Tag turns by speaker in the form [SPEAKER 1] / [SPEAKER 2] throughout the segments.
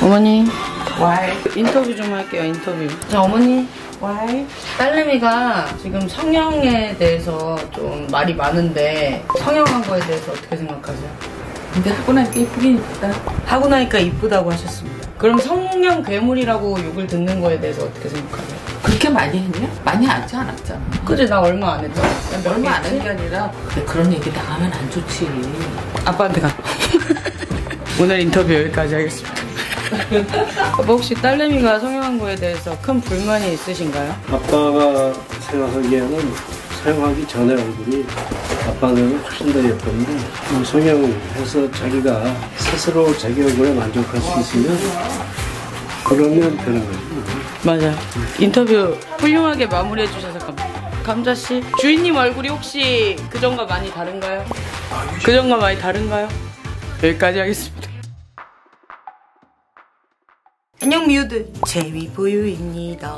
[SPEAKER 1] 어머니.
[SPEAKER 2] Why?
[SPEAKER 1] 인터뷰 좀 할게요, 인터뷰. 자, 어머니.
[SPEAKER 2] Why?
[SPEAKER 1] 딸내미가 지금 성형에 대해서 좀 말이 많은데 성형한 거에 대해서 어떻게 생각하세요?
[SPEAKER 2] 근데 하고 나니까 이쁘긴 이쁘다.
[SPEAKER 1] 하고 나니까 이쁘다고 하셨습니다. 그럼 성형 괴물이라고 욕을 듣는 거에 대해서 어떻게 생각하세요?
[SPEAKER 2] 그렇게 많이 했냐? 많이 하지 않았잖아.
[SPEAKER 1] 그지? 나 얼마 안 했잖아.
[SPEAKER 2] 얼마 안 한 게 아니라 근데 그런 얘기 나가면 안 좋지.
[SPEAKER 1] 아빠한테 가. 오늘 인터뷰 여기까지 하겠습니다. 아빠 혹시 딸내미가 성형한 거에 대해서 큰 불만이 있으신가요?
[SPEAKER 3] 아빠가 생각하기에는 사용하기 전에 얼굴이 아빠는 훨씬 더 예뻤는데 성형해서 자기가 스스로 자기 얼굴에 만족할 수 있으면 그러면 되는 거지.
[SPEAKER 1] 맞아. 인터뷰 훌륭하게 마무리해 주셔서 감자씨, 주인님 얼굴이 혹시 그전과 많이 다른가요? 그전과 많이 다른가요? 여기까지 하겠습니다. 안녕 미우들, 재미보유입니다.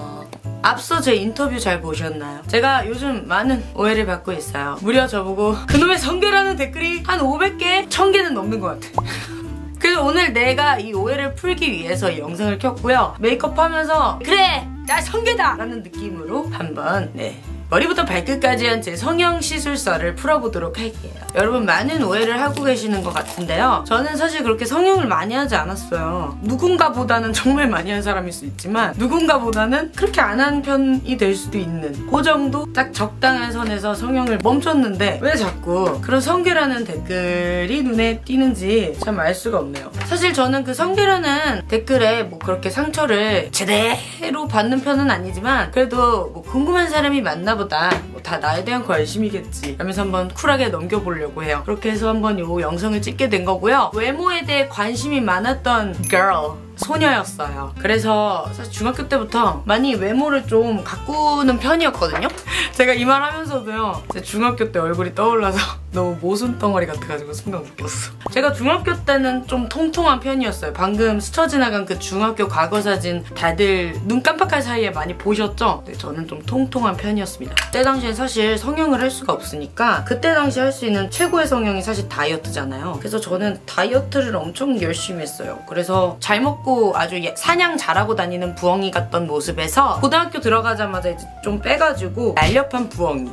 [SPEAKER 1] 앞서 제 인터뷰 잘 보셨나요? 제가 요즘 많은 오해를 받고 있어요. 무려 저보고 그놈의 성괴라는 댓글이 한 500개, 1000개는 넘는 것 같아. 그래서 오늘 내가 이 오해를 풀기 위해서 이 영상을 켰고요. 메이크업 하면서 그래! 나 성괴다! 라는 느낌으로 한번 머리부터 발끝까지 한 제 성형 시술설을 풀어보도록 할게요. 여러분 많은 오해를 하고 계시는 것 같은데요. 저는 사실 그렇게 성형을 많이 하지 않았어요. 누군가보다는 정말 많이 한 사람일 수 있지만 누군가보다는 그렇게 안 한 편이 될 수도 있는 그 정도 딱 적당한 선에서 성형을 멈췄는데 왜 자꾸 그런 성괴라는 댓글이 눈에 띄는지 참 알 수가 없네요. 사실 저는 그 성괴라는 댓글에 뭐 그렇게 상처를 제대로 받는 편은 아니지만 그래도 뭐 궁금한 사람이 많나 보다. 뭐 다 나에 대한 관심이겠지 라면서 한번 쿨하게 넘겨보려고 해요. 그렇게 해서 한번 요 영상을 찍게 된 거고요. 외모에 대해 관심이 많았던 girl, 소녀였어요. 그래서 사실 중학교 때부터 많이 외모를 좀 가꾸는 편이었거든요. 제가 이 말 하면서도요, 제 중학교 때 얼굴이 떠올라서 너무 모순 덩어리 같아가지고 순간 웃겼어. 제가 중학교 때는 좀 통통한 편이었어요. 방금 스쳐 지나간 그 중학교 과거 사진 다들 눈 깜빡할 사이에 많이 보셨죠? 네, 저는 좀 통통한 편이었습니다. 그때 당시엔 사실 성형을 할 수가 없으니까 그때 당시 할 수 있는 최고의 성형이 사실 다이어트잖아요. 그래서 저는 다이어트를 엄청 열심히 했어요. 그래서 잘 먹고 아주 사냥 잘하고 다니는 부엉이 같던 모습에서 고등학교 들어가자마자 이제 좀 빼가지고 날렵한 부엉이.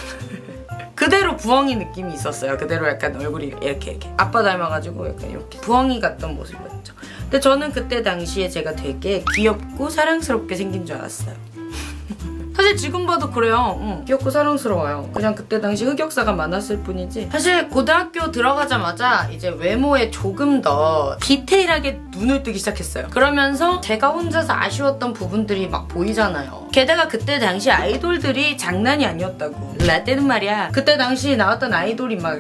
[SPEAKER 1] 그대로 부엉이 느낌이 있었어요. 그대로 약간 얼굴이 이렇게 아빠 닮아가지고 약간 이렇게 부엉이 같던 모습이었죠. 근데 저는 그때 당시에 제가 되게 귀엽고 사랑스럽게 생긴 줄 알았어요. 사실 지금 봐도 그래요. 귀엽고 사랑스러워요. 그냥 그때 당시 흑역사가 많았을 뿐이지. 사실 고등학교 들어가자마자 이제 외모에 조금 더 디테일하게 눈을 뜨기 시작했어요. 그러면서 제가 혼자서 아쉬웠던 부분들이 막 보이잖아요. 게다가 그때 당시 아이돌들이 장난이 아니었다고. 라떼는 말이야. 그때 당시 나왔던 아이돌이 막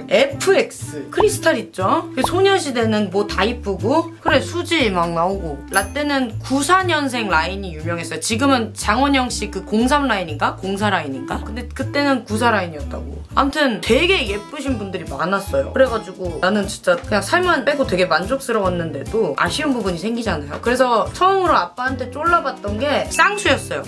[SPEAKER 1] FX, 크리스탈 있죠? 소녀시대는 뭐 다 이쁘고 그래 수지 막 나오고 라떼는 94년생 라인이 유명했어요. 지금은 장원영 씨 그 03 라인인가? 04 라인인가? 근데 그때는 94 라인이었다고. 아무튼 되게 예쁘신 분들이 많았어요. 그래가지고 나는 진짜 그냥 살만 빼고 되게 만족스러웠는데도 아쉬운 부분이 생기잖아요. 그래서 처음으로 아빠한테 쫄라봤던 게 쌍수였어요.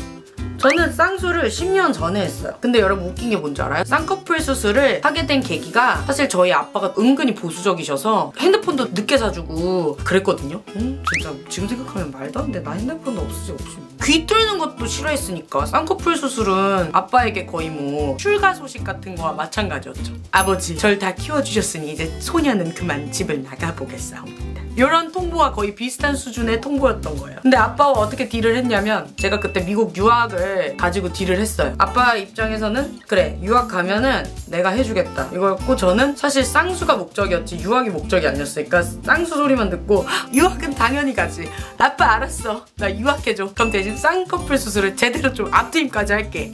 [SPEAKER 1] 저는 쌍수를 10년 전에 했어요. 근데 여러분 웃긴 게 뭔지 알아요? 쌍꺼풀 수술을 하게 된 계기가 사실 저희 아빠가 은근히 보수적이셔서 핸드폰도 늦게 사주고 그랬거든요. 진짜 지금 생각하면 말도 안 돼. 나 핸드폰도 없으지. 귀 뚫는 것도 싫어했으니까 쌍꺼풀 수술은 아빠에게 거의 뭐 출가 소식 같은 거와 마찬가지였죠. 아버지 절 다 키워주셨으니 이제 소녀는 그만 집을 나가보겠사옵니다. 이런 통보와 거의 비슷한 수준의 통보였던 거예요. 근데 아빠와 어떻게 딜을 했냐면 제가 그때 미국 유학을 가지고 딜을 했어요. 아빠 입장에서는 그래 유학 가면은 내가 해주겠다 이거였고 저는 사실 쌍수가 목적이었지 유학이 목적이 아니었으니까 쌍수 소리만 듣고 유학은 당연히 가지. 아빠 알았어. 나 유학해줘. 그럼 대신 쌍꺼풀 수술을 제대로 좀 앞트임까지 할게.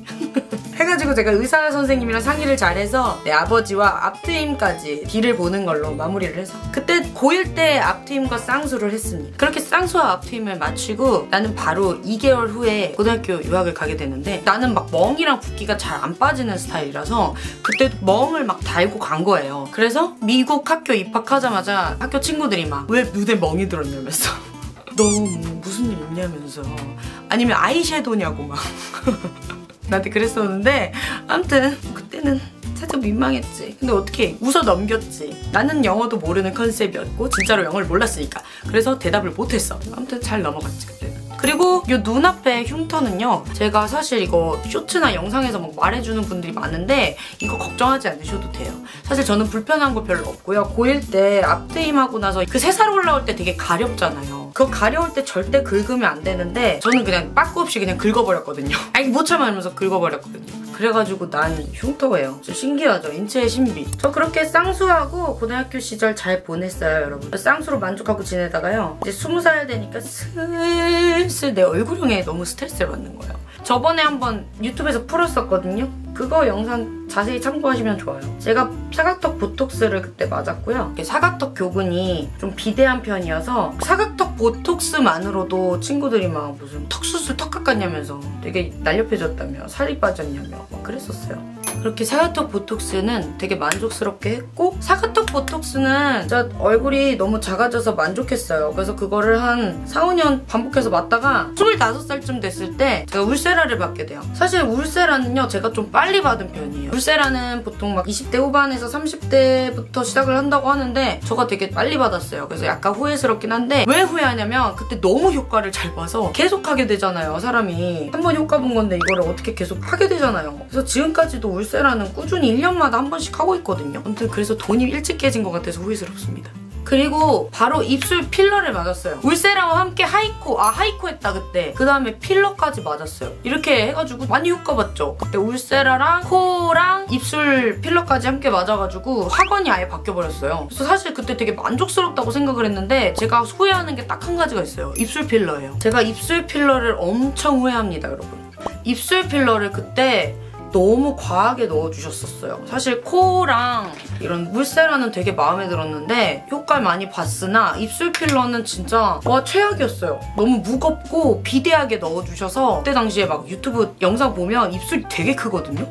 [SPEAKER 1] 해가지고 제가 의사 선생님이랑 상의를 잘해서 내 아버지와 앞트임까지 딜을 보는 걸로 마무리를 해서 그때 고1 때 앞트임과 쌍수를 했습니다. 그렇게 쌍수와 앞트임을 마치고 나는 바로 2개월 후에 고등학교 유학을 가게 되는데 나는 막 멍이랑 붓기가 잘 안 빠지는 스타일이라서 그때 멍을 막 달고 간 거예요. 그래서 미국 학교 입학하자마자 학교 친구들이 막 왜 눈에 멍이 들었냐면서 너 무슨 일 있냐면서 아니면 아이섀도우냐고 막 나한테 그랬었는데 아무튼 그때는 살짝 민망했지. 근데 어떻게 웃어 넘겼지. 나는 영어도 모르는 컨셉이었고 진짜로 영어를 몰랐으니까. 그래서 대답을 못했어. 아무튼 잘 넘어갔지 그때는. 그리고 이 눈앞에 흉터는요, 제가 사실 이거 쇼츠나 영상에서 막 말해주는 분들이 많은데 이거 걱정하지 않으셔도 돼요. 사실 저는 불편한 거 별로 없고요. 고1 때 앞트임하고 나서 그 새살 올라올 때 되게 가렵잖아요. 그거 가려울 때 절대 긁으면 안 되는데 저는 그냥 빠꾸 없이 그냥 긁어버렸거든요. 아니 못 참아하면서 긁어버렸거든요. 그래가지고 난 흉터예요. 진짜 신기하죠? 인체의 신비. 저 그렇게 쌍수하고 고등학교 시절 잘 보냈어요, 여러분. 쌍수로 만족하고 지내다가요, 이제 20살 되니까 슬슬 내 얼굴형에 너무 스트레스를 받는 거예요. 저번에 한번 유튜브에서 풀었었거든요. 그거 영상 자세히 참고하시면 좋아요. 제가 사각턱 보톡스를 그때 맞았고요. 사각턱 교근이 좀 비대한 편이어서 사각턱 보톡스만으로도 친구들이 막 무슨 턱수술 턱 깎았냐면서 되게 날렵해졌다며 살이 빠졌냐며 막 그랬었어요. 그렇게 사각턱 보톡스는 되게 만족스럽게 했고, 사각턱 보톡스는 진짜 얼굴이 너무 작아져서 만족했어요. 그래서 그거를 한 4, 5년 반복해서 맞다가 25살쯤 됐을 때 제가 울세라를 받게 돼요. 사실 울세라는요, 제가 좀 빨리 받은 편이에요. 울세라는 보통 막 20대 후반에서 30대부터 시작을 한다고 하는데 저가 되게 빨리 받았어요. 그래서 약간 후회스럽긴 한데, 왜 후회하냐면 그때 너무 효과를 잘 봐서 계속 하게 되잖아요. 사람이 한 번 효과 본 건데 이거를 어떻게 계속 하게 되잖아요. 그래서 지금까지도 울세라는 꾸준히 1년마다 한 번씩 하고 있거든요. 아무튼 그래서 돈이 일찍 깨진 것 같아서 후회스럽습니다. 그리고 바로 입술 필러를 맞았어요. 울세라와 함께 하이코 했다 그때. 그 다음에 필러까지 맞았어요. 이렇게 해가지고 많이 효과 봤죠. 그때 울세라랑 코랑 입술 필러까지 함께 맞아가지고 학원이 아예 바뀌어버렸어요. 그래서 사실 그때 되게 만족스럽다고 생각을 했는데 제가 후회하는 게 딱 한 가지가 있어요. 입술 필러예요. 제가 입술 필러를 엄청 후회합니다, 여러분. 입술 필러를 그때 너무 과하게 넣어주셨었어요. 사실 코랑 이런 울세라는 되게 마음에 들었는데 효과를 많이 봤으나 입술 필러는 진짜 와 최악이었어요. 너무 무겁고 비대하게 넣어주셔서 그때 당시에 막 유튜브 영상 보면 입술이 되게 크거든요?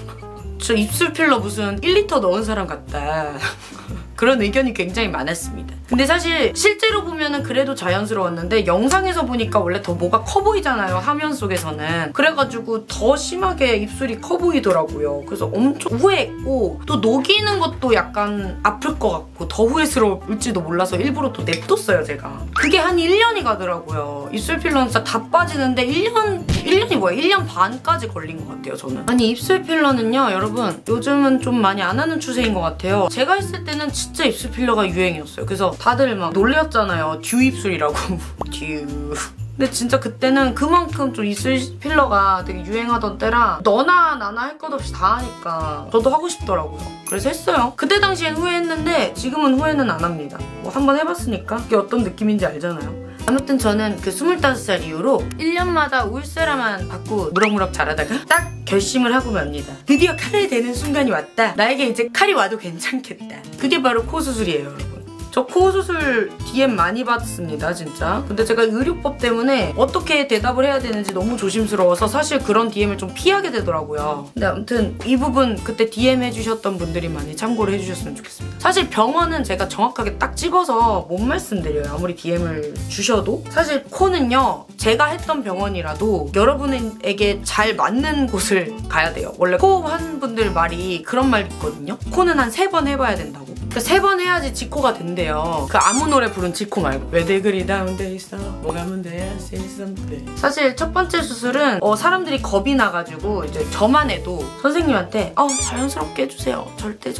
[SPEAKER 1] 저 입술 필러 무슨 1리터 넣은 사람 같다. 그런 의견이 굉장히 많았습니다. 근데 사실 실제로 보면은 그래도 자연스러웠는데 영상에서 보니까 원래 더 뭐가 커 보이잖아요, 화면 속에서는. 그래가지고 더 심하게 입술이 커 보이더라고요. 그래서 엄청 후회했고, 또 녹이는 것도 약간 아플 것 같고 더 후회스러울지도 몰라서 일부러 또 냅뒀어요, 제가. 그게 한 1년이 가더라고요. 입술 필러는 진짜 다 빠지는데 1년이 뭐야? 1년 반까지 걸린 것 같아요, 저는. 아니 입술 필러는요, 여러분 요즘은 좀 많이 안 하는 추세인 것 같아요. 제가 했을 때는 진짜 입술 필러가 유행이었어요. 그래서 다들 막 놀렸잖아요. 듀 입술이라고. 듀. 근데 진짜 그때는 그만큼 좀 입술 필러가 되게 유행하던 때라 너나 나나 할 것 없이 다 하니까 저도 하고 싶더라고요. 그래서 했어요. 그때 당시엔 후회했는데 지금은 후회는 안 합니다. 뭐 한번 해봤으니까 그게 어떤 느낌인지 알잖아요. 아무튼 저는 그 25살 이후로 1년마다 울세라만 받고 무럭무럭 자라다가 딱 결심을 하고 맙니다. 드디어 칼을 대는 순간이 왔다. 나에게 이제 칼이 와도 괜찮겠다. 그게 바로 코 수술이에요, 여러분. 저 코 수술 DM 많이 받습니다, 진짜. 근데 제가 의료법 때문에 어떻게 대답을 해야 되는지 너무 조심스러워서 사실 그런 DM을 좀 피하게 되더라고요. 근데 아무튼 이 부분 그때 DM 해주셨던 분들이 많이 참고를 해주셨으면 좋겠습니다. 사실 병원은 제가 정확하게 딱 집어서 못 말씀드려요, 아무리 DM을 주셔도. 사실 코는요, 제가 했던 병원이라도 여러분에게 잘 맞는 곳을 가야 돼요. 원래 코 한 분들 말이 그런 말 있거든요. 코는 한 3번 해봐야 된다고. 그러니까 3번 해야지 지코가 된대요. 그 아무 노래 부른 지코 말고. 왜들 그리 다운돼 있어? 뭐가 문제야? 사실 첫 번째 수술은 사람들이 겁이 나가지고 이제 저만 해도 선생님한테 자연스럽게 해주세요. 절대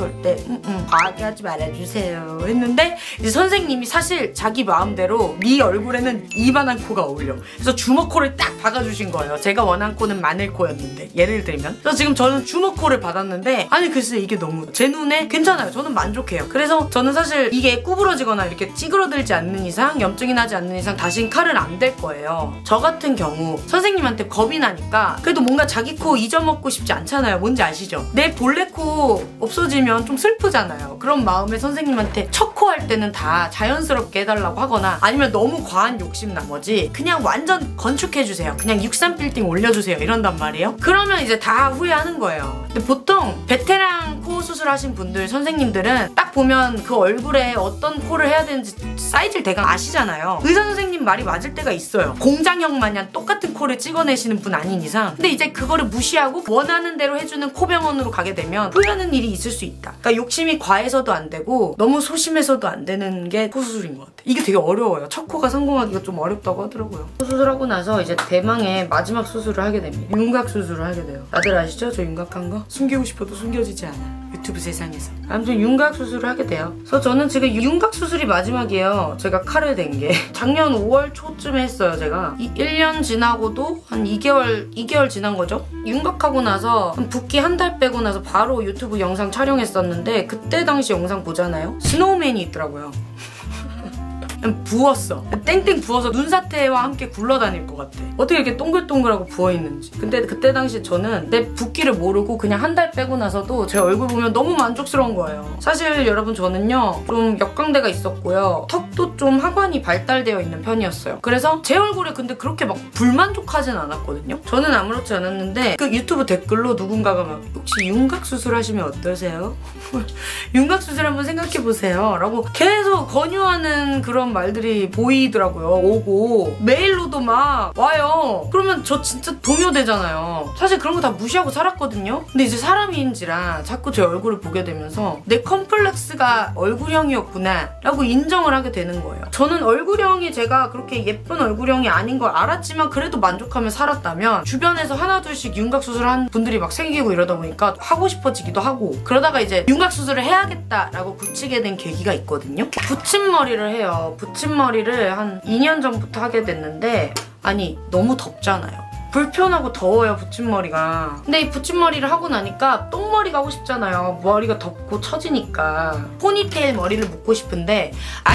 [SPEAKER 1] 과하게 하지 말아주세요 했는데, 이제 선생님이 사실 자기 마음대로 네 얼굴에는 이만한 코가 어울려. 그래서 주먹코를 딱 박아주신 거예요. 제가 원한 코는 마늘코였는데, 예를 들면. 그래서 지금 저는 주먹코를 받았는데, 아니 글쎄 이게 너무 제 눈에 괜찮아요. 저는 만족해요. 그래서 저는 사실 이게 구부러지거나 이렇게 찌그러들지 않는 이상, 염증이 나지 않는 이상 다신 칼은 안 될 거예요. 저 같은 경우 선생님한테 겁이 나니까 그래도 뭔가 자기 코 잊어먹고 싶지 않잖아요. 뭔지 아시죠? 내 본래 코 없어지면 좀 슬프잖아요. 그런 마음에 선생님한테 첫 코 할 때는 다 자연스럽게 해달라고 하거나, 아니면 너무 과한 욕심 나머지 그냥 완전 건축해주세요. 그냥 63 빌딩 올려주세요. 이런단 말이에요. 그러면 이제 다 후회하는 거예요. 근데 보통 베테랑 코 외모 수술하신 분들, 선생님들은 딱 보면 그 얼굴에 어떤 코를 해야 되는지 사이즈를 대강 아시잖아요. 의사 선생님 말이 맞을 때가 있어요. 공장형 마냥 똑같은 코를 찍어내시는 분 아닌 이상. 근데 이제 그거를 무시하고 원하는 대로 해주는 코병원으로 가게 되면 후회하는 일이 있을 수 있다. 그러니까 욕심이 과해서도 안 되고 너무 소심해서도 안 되는 게 코수술인 것 같아. 이게 되게 어려워요. 첫 코가 성공하기가 좀 어렵다고 하더라고요. 코수술하고 나서 이제 대망의 마지막 수술을 하게 됩니다. 윤곽 수술을 하게 돼요. 다들 아시죠? 저 윤곽한 거? 숨기고 싶어도 숨겨지지 않아. 유튜브 세상에서. 아무튼 윤곽 수술을 하게 돼요. 그래서 저는 지금 윤곽 수술이 마지막이에요. 제가 칼을 댄 게. 작년 5월 초쯤에 했어요, 제가. 1년 지나고도 한 2개월 지난 거죠? 윤곽하고 나서 붓기 한 달 빼고 나서 바로 유튜브 영상 촬영했었는데 그때 당시 영상 보잖아요? 스노우맨이 있더라고요. 부었어. 땡땡 부어서 눈사태와 함께 굴러다닐 것 같아. 어떻게 이렇게 동글동글하고 부어있는지. 근데 그때 당시 저는 내 붓기를 모르고 그냥 한 달 빼고 나서도 제 얼굴 보면 너무 만족스러운 거예요. 사실 여러분 저는요 좀 역광대가 있었고요. 턱도 좀 하관이 발달되어 있는 편이었어요. 그래서 제 얼굴에 근데 그렇게 막 불만족하진 않았거든요. 저는 아무렇지 않았는데 그 유튜브 댓글로 누군가가 막 혹시 윤곽 수술하시면 어떠세요? 윤곽 수술 한번 생각해보세요 라고 계속 권유하는 그런 말들이 보이더라고요. 오고 메일로도 막 와요. 그러면 저 진짜 동요되잖아요. 사실 그런 거 다 무시하고 살았거든요. 근데 이제 사람인지라 자꾸 제 얼굴을 보게 되면서 내 컴플렉스가 얼굴형이었구나 라고 인정을 하게 되는 거예요. 저는 얼굴형이 제가 그렇게 예쁜 얼굴형이 아닌 걸 알았지만 그래도 만족하며 살았다면 주변에서 하나둘씩 윤곽 수술한 분들이 막 생기고 이러다 보니까 하고 싶어지기도 하고 그러다가 이제 윤곽 수술을 해야겠다라고 굳히게 된 계기가 있거든요. 붙임머리를 해요. 붙임머리를 한 2년 전부터 하게 됐는데 아니 너무 덥잖아요. 불편하고 더워요 붙임머리가. 근데 이 붙임머리를 하고 나니까 똥머리가 하고 싶잖아요. 머리가 덥고 처지니까. 포니테일 머리를 묶고 싶은데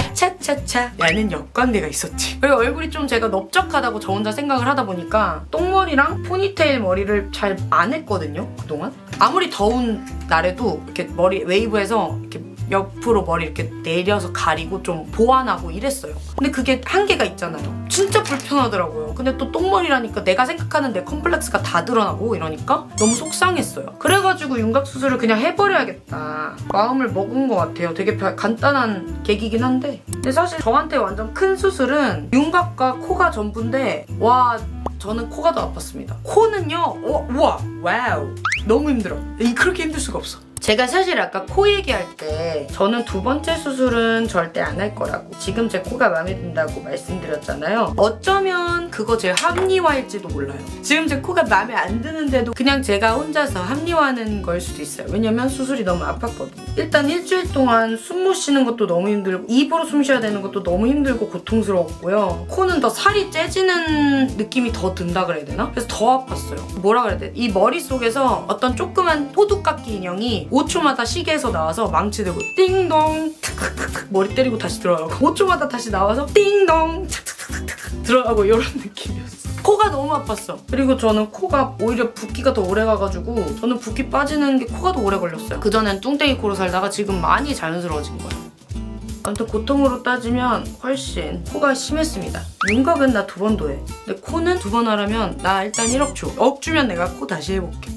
[SPEAKER 1] 아차차차 라는 역광대가 있었지. 그리고 얼굴이 좀 제가 넓적하다고 저 혼자 생각을 하다 보니까 똥머리랑 포니테일 머리를 잘 안 했거든요 그동안. 아무리 더운 날에도 이렇게 머리 웨이브해서 이렇게 옆으로 머리 이렇게 내려서 가리고 좀 보완하고 이랬어요. 근데 그게 한계가 있잖아요. 진짜 불편하더라고요. 근데 또 똥머리라니까 내가 생각하는 내 컴플렉스가 다 드러나고 이러니까 너무 속상했어요. 그래가지고 윤곽 수술을 그냥 해버려야겠다 마음을 먹은 것 같아요. 되게 간단한 계기긴 한데 근데 사실 저한테 완전 큰 수술은 윤곽과 코가 전부인데 와 저는 코가 더 아팠습니다. 코는요 우와 와우 너무 힘들어. 그렇게 힘들 수가 없어. 제가 사실 아까 코 얘기할 때 저는 두 번째 수술은 절대 안 할 거라고 지금 제 코가 마음에 든다고 말씀드렸잖아요. 어쩌면 그거 제 합리화일지도 몰라요. 지금 제 코가 마음에 안 드는데도 그냥 제가 혼자서 합리화하는 걸 수도 있어요. 왜냐면 수술이 너무 아팠거든요. 일단 일주일 동안 숨 못 쉬는 것도 너무 힘들고 입으로 숨 쉬어야 되는 것도 너무 힘들고 고통스러웠고요. 코는 더 살이 째지는 느낌이 더 든다 그래야 되나? 그래서 더 아팠어요. 뭐라 그래야 돼? 이 머릿속에서 어떤 조그만 호두깎이 인형이 5초마다 시계에서 나와서 망치 들고 띵동 탁탁탁 머리 때리고 다시 들어가고 5초마다 다시 나와서 띵동 탁탁탁 들어가고 이런 느낌이었어. 코가 너무 아팠어. 그리고 저는 코가 오히려 붓기가 더 오래 가가지고 저는 붓기 빠지는 게 코가 더 오래 걸렸어요. 그전엔 뚱땡이 코로 살다가 지금 많이 자연스러워진 거예요. 아무튼 고통으로 따지면 훨씬 코가 심했습니다. 윤곽은 나 2번도 해. 근데 코는 2번 하려면 나 일단 1억 줘. 억 주면 내가 코 다시 해볼게.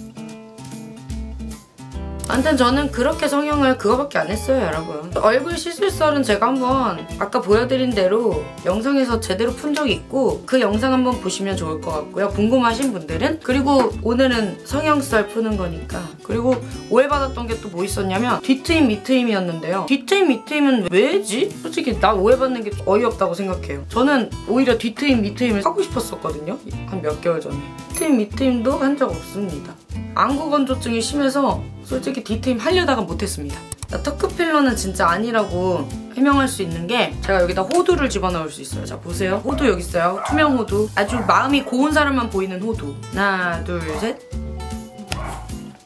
[SPEAKER 1] 아무튼 저는 그렇게 성형을 그거밖에 안 했어요 여러분. 얼굴 시술설은 제가 한번 아까 보여드린 대로 영상에서 제대로 푼 적이 있고 그 영상 한번 보시면 좋을 것 같고요. 궁금하신 분들은. 그리고 오늘은 성형설 푸는 거니까. 그리고 오해받았던 게 또 뭐 있었냐면 뒤트임 밑트임이었는데요. 뒤트임 밑트임은 왜지? 솔직히 나 오해받는 게 어이없다고 생각해요. 저는 오히려 뒤트임 밑트임을 하고 싶었었거든요. 한 몇 개월 전에. 뒤트임 밑트임도 한 적 없습니다. 안구 건조증이 심해서 솔직히 뒤트임 하려다가 못했습니다. 터크필러는 진짜 아니라고 해명할 수 있는 게 제가 여기다 호두를 집어넣을 수 있어요. 자 보세요. 호두 여기 있어요. 투명 호두. 아주 마음이 고운 사람만 보이는 호두. 하나 둘 셋.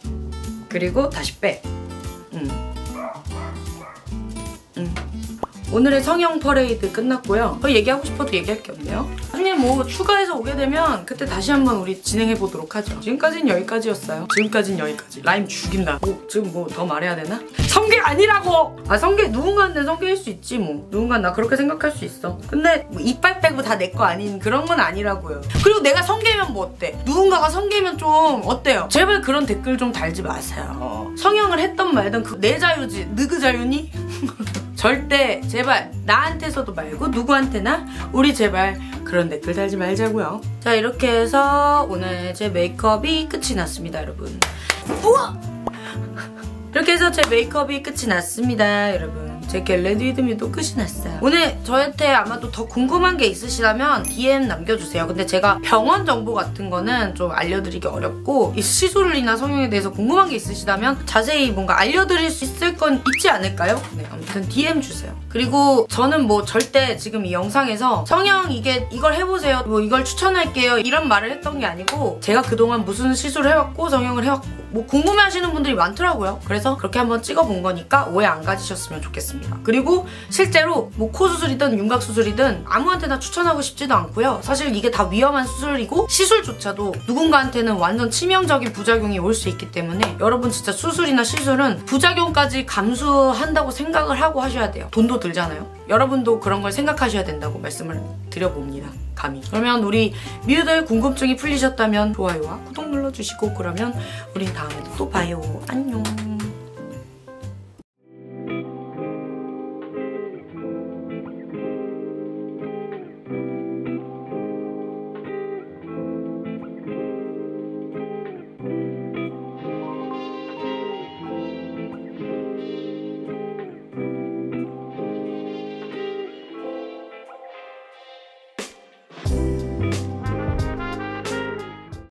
[SPEAKER 1] 그리고 다시 빼. 오늘의 성형 퍼레이드 끝났고요. 더 얘기하고 싶어도 얘기할 게 없네요. 나중에 뭐 추가해서 오게 되면 그때 다시 한번 우리 진행해보도록 하죠. 지금까지는 여기까지였어요. 지금까지는 여기까지. 라임 죽인다. 지금 뭐 더 말해야 되나? 성게 아니라고! 아 성게 누군가는 성게일 수 있지 뭐. 누군가 나 그렇게 생각할 수 있어. 근데 뭐 이빨 빼고 다 내 거 아닌 그런 건 아니라고요. 그리고 내가 성게면 뭐 어때? 누군가가 성게면 좀 어때요? 제발 그런 댓글 좀 달지 마세요. 성형을 했던 말든 내 자유지. 느그 자유니? 절대 제발 나한테서도 말고 누구한테나 우리 제발 그런 댓글 달지 말자고요. 자 이렇게 해서 오늘 제 메이크업이 끝이 났습니다 여러분. 우와! 이렇게 해서 제 메이크업이 끝이 났습니다 여러분. 제 겟레디 위드 미도 끝이 났어요. 오늘 저한테 아마도 더 궁금한 게 있으시다면 DM 남겨주세요. 근데 제가 병원 정보 같은 거는 좀 알려드리기 어렵고 이 시술이나 성형에 대해서 궁금한 게 있으시다면 자세히 뭔가 알려드릴 수 있을 건 있지 않을까요? 네, 아무튼 DM 주세요. 그리고 저는 뭐 절대 지금 이 영상에서 성형 이걸 해보세요, 뭐 이걸 추천할게요 이런 말을 했던 게 아니고 제가 그동안 무슨 시술을 해왔고 성형을 해왔고 뭐 궁금해하시는 분들이 많더라고요. 그래서 그렇게 한번 찍어본 거니까 오해 안 가지셨으면 좋겠습니다. 그리고 실제로 뭐 코 수술이든 윤곽 수술이든 아무한테나 추천하고 싶지도 않고요. 사실 이게 다 위험한 수술이고 시술조차도 누군가한테는 완전 치명적인 부작용이 올 수 있기 때문에 여러분 진짜 수술이나 시술은 부작용까지 감수한다고 생각을 하고 하셔야 돼요. 돈도 들잖아요. 여러분도 그런 걸 생각하셔야 된다고 말씀을 드려봅니다. 감히. 그러면 우리 뮤들 궁금증이 풀리셨다면 좋아요와 구독 눌러주시고 그러면 우린 다음에도 또 봐요. 안녕.